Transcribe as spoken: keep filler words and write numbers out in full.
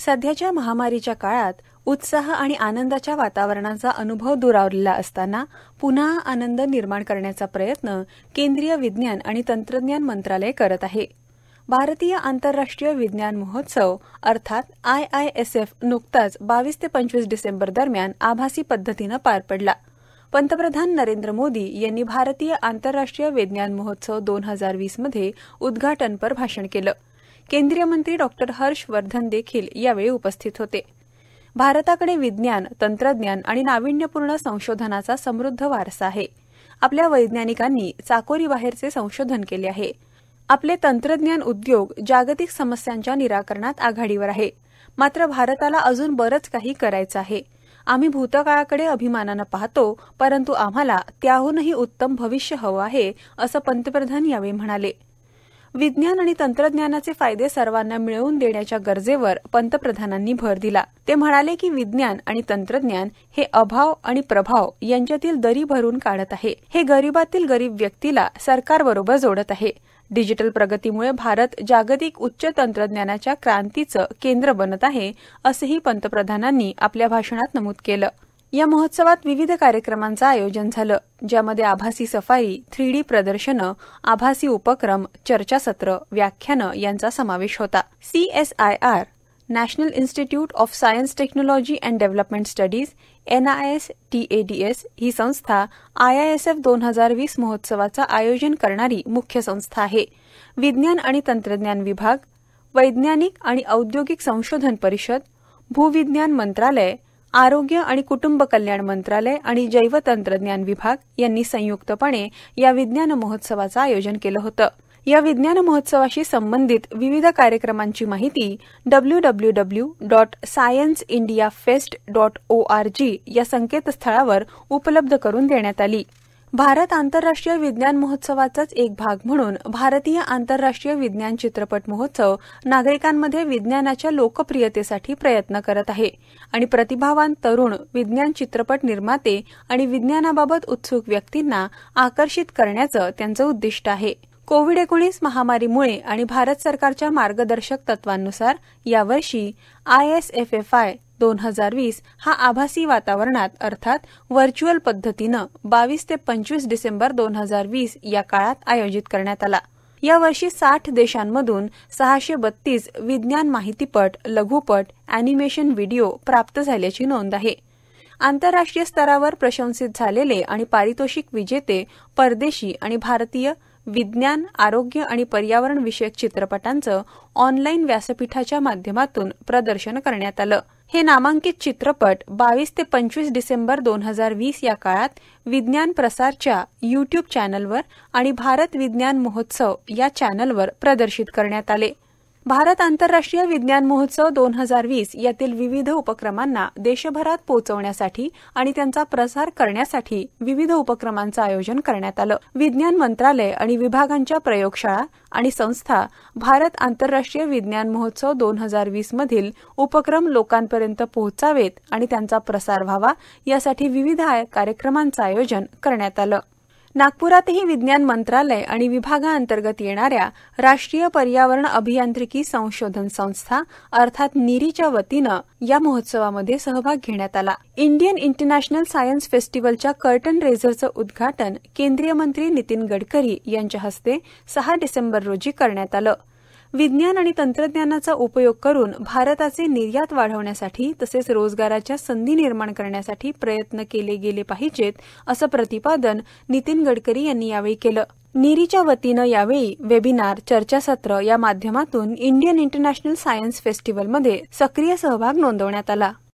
सध्याच्या महामारीच्या काळात उत्साह आणि आनंदाच्या वातावरणाचा अनुभव दुरावलेला असताना पुन्हा आनंद निर्माण करण्याचा प्रयत्न केंद्रीय विज्ञान आणि तंत्रज्ञान मंत्रालय करत आहे. भारतीय आंतरराष्ट्रीय विज्ञान महोत्सव अर्थात आय आय एस एफ नुकताच बावीस ते पंचवीस डिसेंबर दरम्यान आभासी पद्धतीने पार पडला. पंतप्रधान नरेंद्र मोदी यांनी भारतीय आंतरराष्ट्रीय विज्ञान महोत्सव दोन हजार वीस मध्ये उद्घाटनपर भाषण केलं. केंद्रीय मंत्री डॉक्टर हर्ष वर्धन देखील यावेळी उपस्थित होते. भारताकडे विज्ञान, तंत्रज्ञान आणि नाविन्यपूर्ण संशोधनाचा समृद्ध वारसा आहे. आपल्या वैज्ञानिकांनी चाकोरीबाहेरचे संशोधन केले आहे. आपले तंत्रज्ञान उद्योग जागतिक समस्यांच्या निराकरणात आघाडीवर आहे. मात्र भारताला अजून बरंच काही करायचं आहे. आम्ही भूतकाळाकडे अभिमानाने पाहतो, परंतु आम्हाला त्याहूनही उत्तम भविष्य हवं आहे, असं पंतप्रधान यावेळी म्हणाले. विज्ञान आणि तंत्रज्ञानाचे फायदे सर्वांना मिळवून देण्याच्या गरजेवर पंतप्रधानांनी भर दिला. ते म्हणाले की विज्ञान आणि तंत्रज्ञान हे अभाव आणि प्रभाव यांच्यातील दरी भरून काढत आहे. हे गरिबातील गरीब व्यक्तीला सरकारबरोबर जोडत आहे. डिजिटल प्रगतीमुळे भारत जागतिक उच्च तंत्रज्ञानाच्या क्रांतीचं केंद्र बनत आहे, असंही पंतप्रधानांनी आपल्या भाषणात नमूद केलं. या महोत्सवात विविध कार्यक्रमांचं आयोजन झालं, ज्यामध्ये आभासी सफारी, थ्री डी प्रदर्शनं, आभासी उपक्रम, चर्चासत्र, व्याख्यानं यांचा समावेश होता. C S I R national institute of science technology and development studies N I S T A D S ही संस्था आय आय एस एफ दोन हजार वीस महोत्सवाचं आयोजन करणारी मुख्य संस्था आहे. विज्ञान आणि तंत्रज्ञान विभाग, वैज्ञानिक आणि औद्योगिक संशोधन परिषद, भूविज्ञान मंत्रालय, आरोग्य आणि कुटुंब कल्याण मंत्रालय आणि जैवतंत्रज्ञान विभाग यांनी संयुक्तपणे या विज्ञान महोत्सवाचं आयोजन केलं होतं. या विज्ञान महोत्सवाशी संबंधित विविध कार्यक्रमांची माहिती W W W dot science India fest dot O R G या संकेतस्थळावर उपलब्ध करून देण्यात आली. भारत आंतरराष्ट्रीय विज्ञान महोत्सवाचाच एक भाग म्हणून भारतीय आंतरराष्ट्रीय विज्ञान चित्रपट महोत्सव नागरिकांमध्ये विज्ञानाच्या लोकप्रियतेसाठी प्रयत्न करत आहे आणि प्रतिभावान तरुण विज्ञान चित्रपट निर्माते आणि विज्ञानाबाबत उत्सुक व्यक्तींना आकर्षित करण्याचं त्यांचं उद्दिष्ट आहे. कोविड एकोणीस महामारीमुळे आणि भारत सरकारच्या मार्गदर्शक तत्वांनुसार यावर्षी I S F F I दोन हजार वीस हा आभासी वातावरणात अर्थात व्हर्च्युअल पद्धतीनं बावीस ते पंचवीस डिसेंबर दोन हजार वीस या काळात आयोजित करण्यात आला. यावर्षी साठ देशांमधून सहाशे बत्तीस विज्ञान माहितीपट, लघुपट, अॅनिमेशन व्हिडिओ प्राप्त झाल्याची नोंद आहे. आंतरराष्ट्रीय स्तरावर प्रशंसित झालेले आणि पारितोषिक विजेते परदेशी आणि भारतीय विज्ञान, आरोग्य आणि पर्यावरण विषयक चित्रपटांचं ऑनलाईन व्यासपीठाच्या माध्यमातून प्रदर्शन करण्यात आलं. हे नामांकित चित्रपट बावीस ते पंचवीस डिसेंबर दोन हजार वीस या काळात विज्ञान प्रसारच्या यूट्यूब चॅनलवर आणि भारत विज्ञान महोत्सव या चॅनलवर प्रदर्शित करण्यात आले. भारत आंतरराष्ट्रीय विज्ञान महोत्सव दोन हजार वीस यातील विविध उपक्रमांना देशभरात पोहोचवण्यासाठी आणि त्यांचा प्रसार करण्यासाठी विविध उपक्रमांचं आयोजन करण्यात आलं. विज्ञान मंत्रालय आणि विभागांच्या प्रयोगशाळा आणि संस्था भारत आंतरराष्ट्रीय विज्ञान महोत्सव दोन हजार वीस मधील उपक्रम लोकांपर्यंत पोहोचावेत आणि त्यांचा प्रसार व्हावा यासाठी विविध कार्यक्रमांचं आयोजन करण्यात आलं. नागपुरातही विज्ञान मंत्रालय आणि विभागाअंतर्गत येणाऱ्या राष्ट्रीय पर्यावरण अभियांत्रिकी संशोधन संस्था अर्थात नीरीच्या वतीनं या महोत्सवामध्ये सहभाग घेण्यात आला. इंडियन इंटरनॅशनल सायन्स फेस्टिवलच्या कर्टन रेझरचं उद्घाटन केंद्रीय मंत्री नितीन गडकरी यांच्या हस्ते सहा डिसेंबर रोजी करण्यात आलं. विज्ञान आणि तंत्रज्ञानाचा उपयोग करून भारताचे निर्यात वाढवण्यासाठी तसेच रोजगाराच्या संधी निर्माण करण्यासाठी प्रयत्न केले गेले पाहिजेत, असं प्रतिपादन नितीन गडकरी यांनी यावेळी केलं. नीरीच्या वतीनं यावेळी वेबिनार, चर्चासत्र या माध्यमातून इंडियन इंटरनॅशनल सायन्स फेस्टिवलमध्ये सक्रिय सहभाग नोंदवण्यात आला.